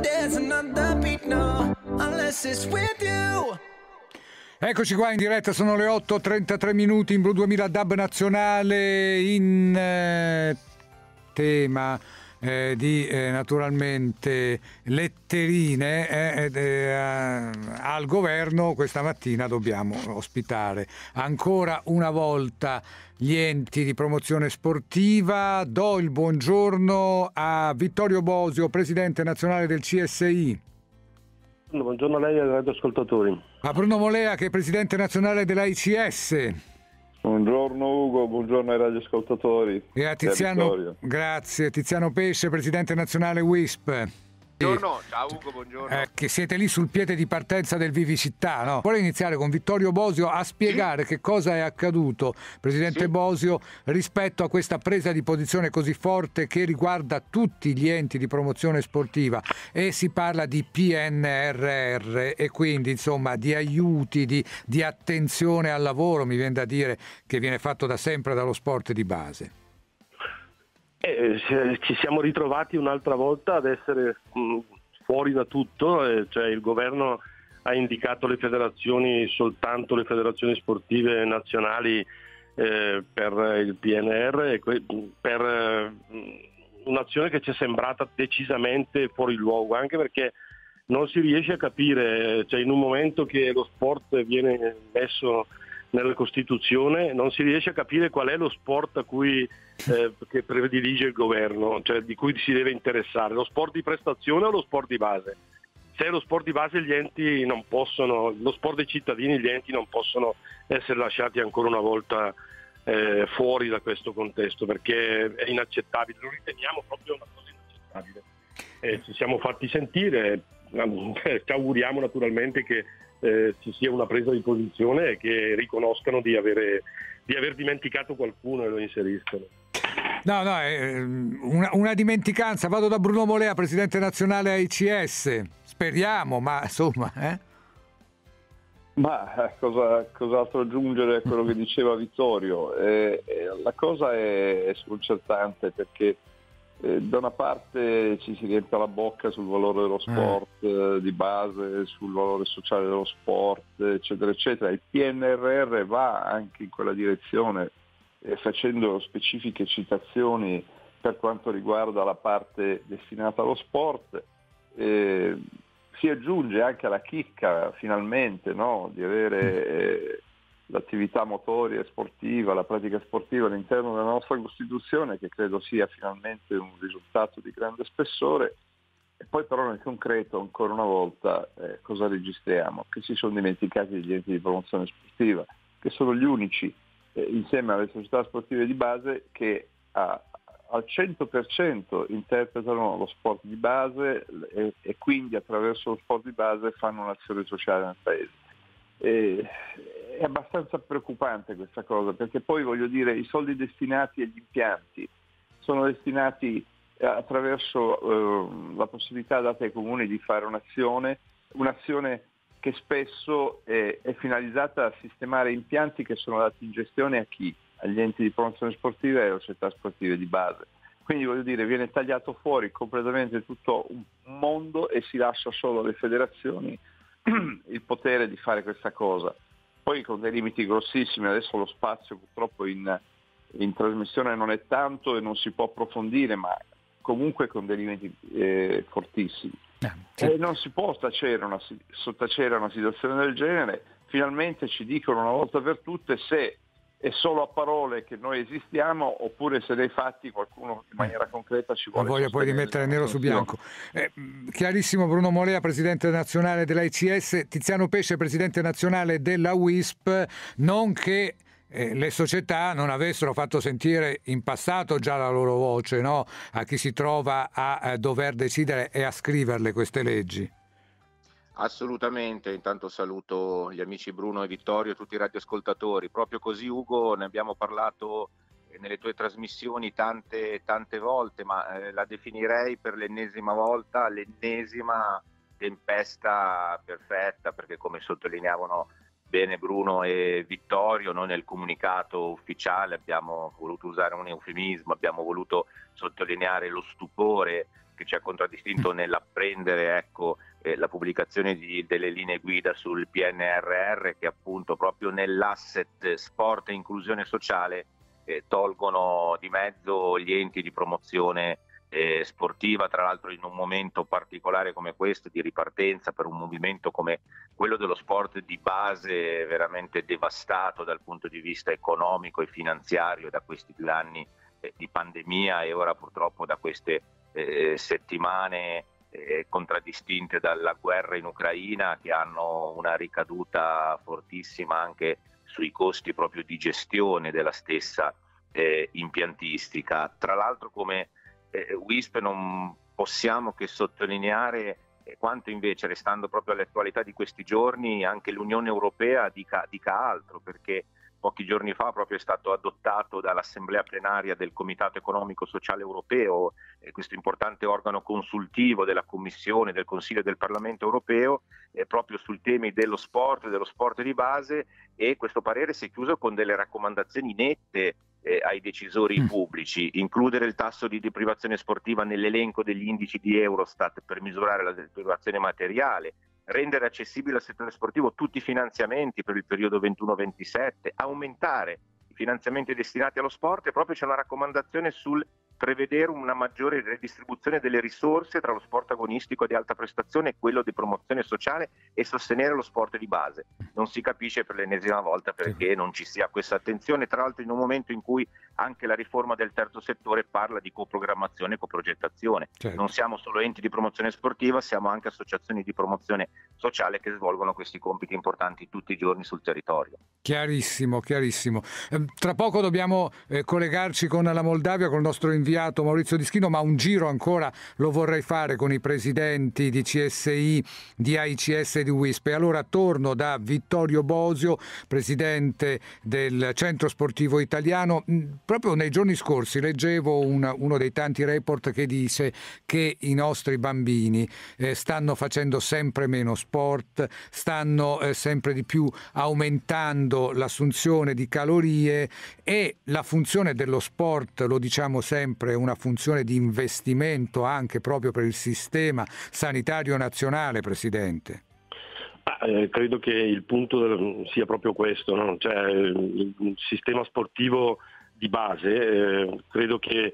There's another beat, no, unless it's with you. Eccoci qua in diretta, sono le 8:33 minuti in Blu 2000 DAB nazionale in tema di naturalmente letterine al governo. Questa mattina dobbiamo ospitare ancora una volta gli enti di promozione sportiva. Do il buongiorno a Vittorio Bosio, presidente nazionale del CSI. Buongiorno a lei e ai radioascoltatori. A Bruno Molea, che è presidente nazionale dell'AICS. Buongiorno Ugo, buongiorno ai radioascoltatori. E a Tiziano, grazie, Tiziano Pesce, presidente nazionale WISP. Buongiorno, ciao Ugo, buongiorno. Che siete lì sul piede di partenza del Vivicità, no? Vorrei iniziare con Vittorio Bosio a spiegare che cosa è accaduto, presidente Bosio, rispetto a questa presa di posizione così forte che riguarda tutti gli enti di promozione sportiva, e si parla di PNRR e quindi insomma di aiuti, di attenzione al lavoro, mi viene da dire, che viene fatto da sempre dallo sport di base. Ci siamo ritrovati un'altra volta ad essere fuori da tutto, cioè il governo ha indicato le federazioni, soltanto le federazioni sportive nazionali per il PNR, per un'azione che ci è sembrata decisamente fuori luogo, anche perché non si riesce a capire, cioè in un momento che lo sport viene messo nella Costituzione, non si riesce a capire qual è lo sport a cui che predilige il governo, cioè di cui si deve interessare, lo sport di prestazione o lo sport di base. Se è lo sport di base gli enti non possono, lo sport dei cittadini, gli enti non possono essere lasciati ancora una volta fuori da questo contesto, perché è inaccettabile, lo riteniamo proprio una cosa inaccettabile. Ci siamo fatti sentire, ci auguriamo naturalmente che ci sia una presa di posizione e che riconoscano di aver dimenticato qualcuno e lo inseriscano. No, una dimenticanza. Vado da Bruno Molea, presidente nazionale AICS. Speriamo, ma insomma, Ma cos'altro aggiungere a quello che diceva Vittorio? La cosa è sconcertante perché da una parte ci si riempie la bocca sul valore dello sport di base, sul valore sociale dello sport, eccetera, eccetera. Il PNRR va anche in quella direzione, facendo specifiche citazioni per quanto riguarda la parte destinata allo sport. Si aggiunge anche alla chicca, finalmente, no? Di avere l'attività motoria e sportiva, la pratica sportiva all'interno della nostra Costituzione, che credo sia finalmente un risultato di grande spessore. E poi però nel concreto, ancora una volta, cosa registriamo? Che si sono dimenticati degli enti di promozione sportiva, che sono gli unici, insieme alle società sportive di base, che al 100% interpretano lo sport di base e quindi attraverso lo sport di base fanno un'azione sociale nel paese. È abbastanza preoccupante questa cosa, perché poi voglio dire, i soldi destinati agli impianti sono destinati attraverso la possibilità data ai comuni di fare un'azione che spesso è finalizzata a sistemare impianti che sono dati in gestione a chi? Agli enti di promozione sportiva e alle società sportive di base. Quindi voglio dire, viene tagliato fuori completamente tutto un mondo e si lascia solo alle federazioni il potere di fare questa cosa. Poi con dei limiti grossissimi, adesso lo spazio purtroppo in trasmissione non è tanto e non si può approfondire, ma comunque con dei limiti fortissimi. E non si può sottacere una situazione del genere. Finalmente ci dicono una volta per tutte se è solo a parole che noi esistiamo oppure se nei fatti qualcuno in maniera concreta ci vuole. Ho voglia poi di mettere nero su bianco. Chiarissimo. Bruno Molea, presidente nazionale dell'AICS, Tiziano Pesce, presidente nazionale della WISP. Non che le società non avessero fatto sentire in passato già la loro voce, no? A chi si trova a dover decidere e a scriverle queste leggi. Assolutamente, intanto saluto gli amici Bruno e Vittorio e tutti i radioascoltatori. Proprio così, Ugo, ne abbiamo parlato nelle tue trasmissioni tante volte, ma la definirei per l'ennesima volta l'ennesima tempesta perfetta, perché come sottolineavano bene Bruno e Vittorio, noi nel comunicato ufficiale abbiamo voluto usare un eufemismo, abbiamo voluto sottolineare lo stupore che ci ha contraddistinto nell'apprendere, ecco, la pubblicazione delle linee guida sul PNRR, che appunto proprio nell'asset sport e inclusione sociale tolgono di mezzo gli enti di promozione sportiva, tra l'altro in un momento particolare come questo di ripartenza per un movimento come quello dello sport di base, veramente devastato dal punto di vista economico e finanziario da questi 2 anni di pandemia e ora purtroppo da queste settimane contraddistinte dalla guerra in Ucraina, che hanno una ricaduta fortissima anche sui costi proprio di gestione della stessa impiantistica. Tra l'altro, come WISP non possiamo che sottolineare quanto invece, restando proprio all'attualità di questi giorni, anche l'Unione Europea dica altro, perché pochi giorni fa proprio è stato adottato dall'Assemblea plenaria del Comitato Economico Sociale Europeo, questo importante organo consultivo della Commissione, del Consiglio e del Parlamento Europeo, proprio sui temi dello sport di base, e questo parere si è chiuso con delle raccomandazioni nette ai decisori pubblici: includere il tasso di deprivazione sportiva nell'elenco degli indici di Eurostat per misurare la deprivazione materiale, rendere accessibile al settore sportivo tutti i finanziamenti per il periodo 21-27, aumentare i finanziamenti destinati allo sport, e proprio c'è una raccomandazione sul prevedere una maggiore redistribuzione delle risorse tra lo sport agonistico di alta prestazione e quello di promozione sociale, e sostenere lo sport di base. Non si capisce per l'ennesima volta perché non ci sia questa attenzione, tra l'altro in un momento in cui anche la riforma del terzo settore parla di coprogrammazione e coprogettazione. Certo. Non siamo solo enti di promozione sportiva, siamo anche associazioni di promozione sociale che svolgono questi compiti importanti tutti i giorni sul territorio. Chiarissimo, chiarissimo. Tra poco dobbiamo collegarci con la Moldavia, con il nostro inviato Maurizio Dischino, ma un giro ancora lo vorrei fare con i presidenti di CSI, di AICS e di WISP. E allora torno da Vittorio Bosio, presidente del Centro Sportivo Italiano. Proprio nei giorni scorsi leggevo uno dei tanti report che dice che i nostri bambini stanno facendo sempre meno sport, stanno sempre di più aumentando l'assunzione di calorie, e la funzione dello sport, lo diciamo sempre, è una funzione di investimento anche proprio per il sistema sanitario nazionale, Presidente. Credo che il punto sia proprio questo, no? Cioè, il sistema sportivo di base credo che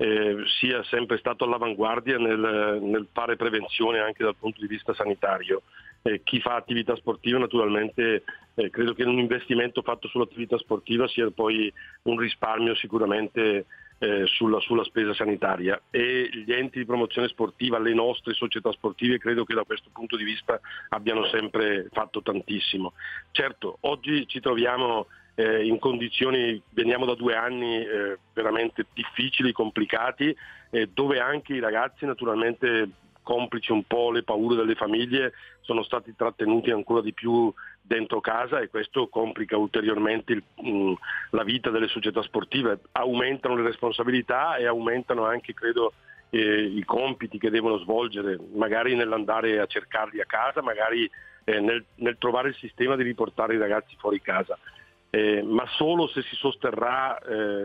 sia sempre stato all'avanguardia nel fare prevenzione anche dal punto di vista sanitario. Chi fa attività sportiva naturalmente credo che un investimento fatto sull'attività sportiva sia poi un risparmio sicuramente sulla spesa sanitaria, e gli enti di promozione sportiva, le nostre società sportive, credo che da questo punto di vista abbiano sempre fatto tantissimo. Certo, oggi ci troviamo in condizioni, veniamo da 2 anni veramente difficili, complicati, dove anche i ragazzi, naturalmente complici un po' le paure delle famiglie, sono stati trattenuti ancora di più dentro casa, e questo complica ulteriormente la vita delle società sportive. Aumentano le responsabilità e aumentano anche, credo, i compiti che devono svolgere, magari nell'andare a cercarli a casa, magari nel trovare il sistema di riportare i ragazzi fuori casa. Ma solo se si sosterrà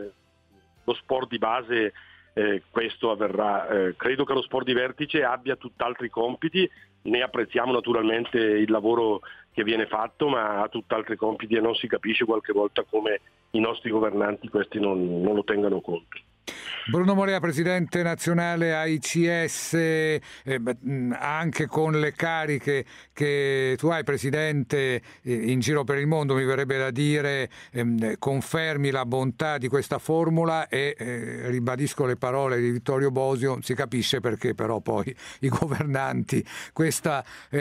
lo sport di base questo avverrà. Credo che lo sport di vertice abbia tutt'altri compiti, ne apprezziamo naturalmente il lavoro che viene fatto, ma ha tutt'altri compiti e non si capisce qualche volta come i nostri governanti questi non lo tengano conto. Bruno Morea, presidente nazionale AICS, anche con le cariche che tu hai, presidente, in giro per il mondo, mi verrebbe da dire, confermi la bontà di questa formula e ribadisco le parole di Vittorio Bosio, si capisce perché però poi i governanti questa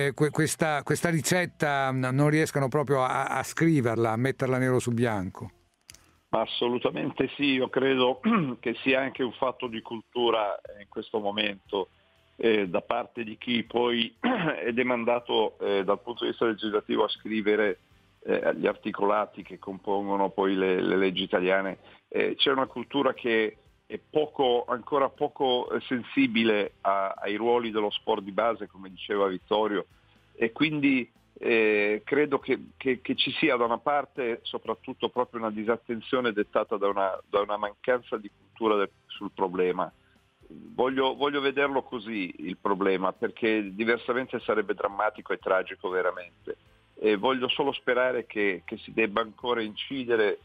ricetta non riescano proprio a scriverla, a metterla nero su bianco. Assolutamente sì, io credo che sia anche un fatto di cultura in questo momento da parte di chi poi è demandato dal punto di vista legislativo a scrivere gli articolati che compongono poi le leggi italiane. C'è una cultura che è ancora poco sensibile ai ruoli dello sport di base, come diceva Vittorio, e quindi credo che ci sia da una parte soprattutto proprio una disattenzione dettata da una mancanza di cultura sul problema, voglio vederlo così il problema, perché diversamente sarebbe drammatico e tragico veramente. E voglio solo sperare che si debba ancora incidere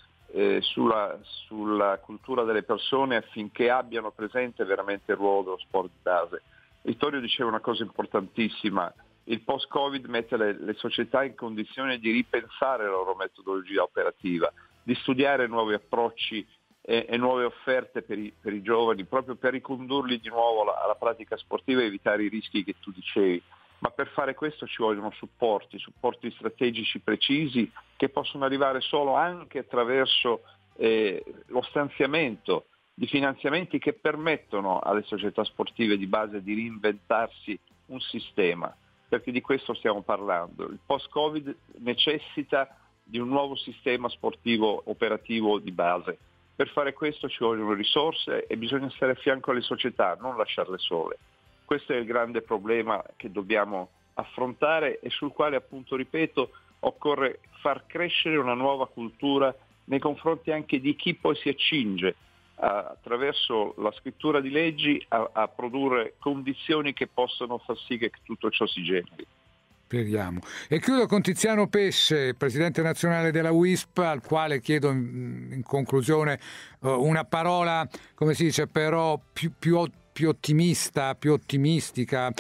sulla cultura delle persone affinché abbiano presente veramente il ruolo dello sport di base. Vittorio diceva una cosa importantissima: il post-Covid mette le società in condizione di ripensare la loro metodologia operativa, di studiare nuovi approcci e nuove offerte per i giovani, proprio per ricondurli di nuovo alla pratica sportiva e evitare i rischi che tu dicevi. Ma per fare questo ci vogliono supporti strategici precisi che possono arrivare solo anche attraverso lo stanziamento di finanziamenti che permettono alle società sportive di base di reinventarsi un sistema, perché di questo stiamo parlando. Il post-Covid necessita di un nuovo sistema sportivo operativo di base. Per fare questo ci vogliono risorse e bisogna stare a fianco alle società, non lasciarle sole. Questo è il grande problema che dobbiamo affrontare e sul quale, appunto, ripeto, occorre far crescere una nuova cultura nei confronti anche di chi poi si accinge attraverso la scrittura di leggi a produrre condizioni che possano far sì che tutto ciò si generi. Speriamo. E chiudo con Tiziano Pesce, presidente nazionale della WISP, al quale chiedo in conclusione una parola, come si dice, però più ottimista, più ottimistica,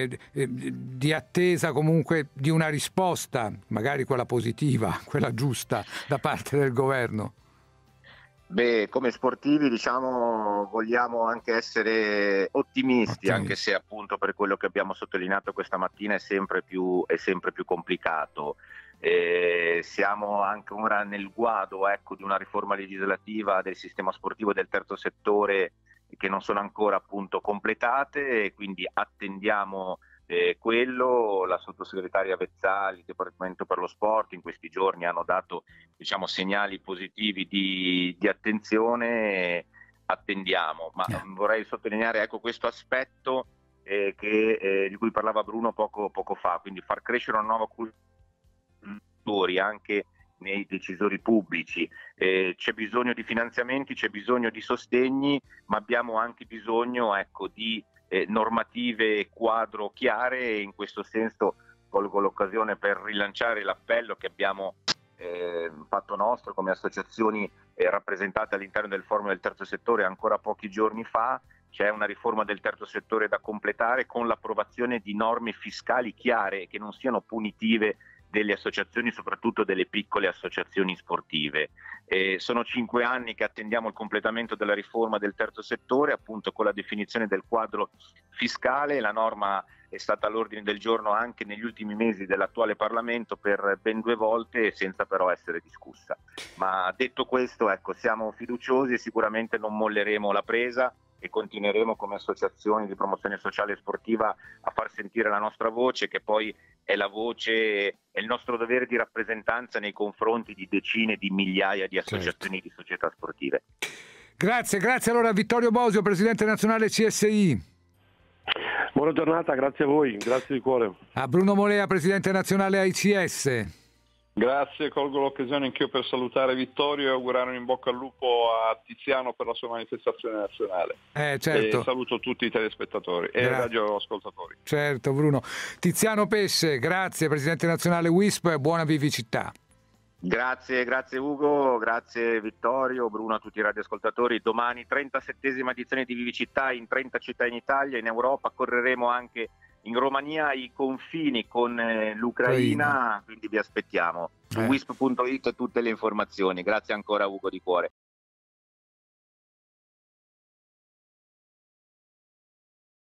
di attesa comunque di una risposta, magari quella positiva, quella giusta, da parte del governo. Beh, come sportivi, diciamo, vogliamo anche essere ottimisti, anche se appunto per quello che abbiamo sottolineato questa mattina è sempre più complicato. Siamo anche ora nel guado, ecco, di una riforma legislativa del sistema sportivo e del terzo settore che non sono ancora appunto completate, e quindi attendiamo quello. La sottosegretaria Vezzali, il Dipartimento per lo Sport, in questi giorni hanno dato, diciamo, segnali positivi di attenzione. Attendiamo, ma vorrei sottolineare, ecco, questo aspetto di cui parlava Bruno poco fa, quindi far crescere una nuova cultura anche nei decisori pubblici. C'è bisogno di finanziamenti, c'è bisogno di sostegni, ma abbiamo anche bisogno, ecco, di normative quadro chiare, e in questo senso colgo l'occasione per rilanciare l'appello che abbiamo fatto nostro come associazioni rappresentate all'interno del forum del terzo settore ancora pochi giorni fa. C'è una riforma del terzo settore da completare con l'approvazione di norme fiscali chiare che non siano punitive delle associazioni, soprattutto delle piccole associazioni sportive. Sono 5 anni che attendiamo il completamento della riforma del terzo settore, appunto con la definizione del quadro fiscale. La norma è stata all'ordine del giorno anche negli ultimi mesi dell'attuale Parlamento per ben 2 volte, senza però essere discussa. Ma detto questo, ecco, siamo fiduciosi e sicuramente non molleremo la presa e continueremo come associazioni di promozione sociale e sportiva a far sentire la nostra voce, che poi è la voce, è il nostro dovere di rappresentanza nei confronti di decine di migliaia di associazioni di società sportive. Grazie allora a Vittorio Bosio, presidente nazionale CSI. Buona giornata, grazie a voi, grazie di cuore. A Bruno Molea, presidente nazionale AICS. Grazie, colgo l'occasione anch'io per salutare Vittorio e augurare un in bocca al lupo a Tiziano per la sua manifestazione nazionale. Certo. E saluto tutti i telespettatori e radioascoltatori. Certo, Bruno. Tiziano Pesce, grazie, presidente nazionale WISP, e buona vivacità. Grazie Ugo, grazie Vittorio, Bruno, a tutti i radioascoltatori. Domani 37esima edizione di Vivicità in 30 città in Italia, in Europa. Correremo anche in Romania, ai confini con l'Ucraina, quindi vi aspettiamo su wisp.it tutte le informazioni. Grazie ancora Ugo di cuore.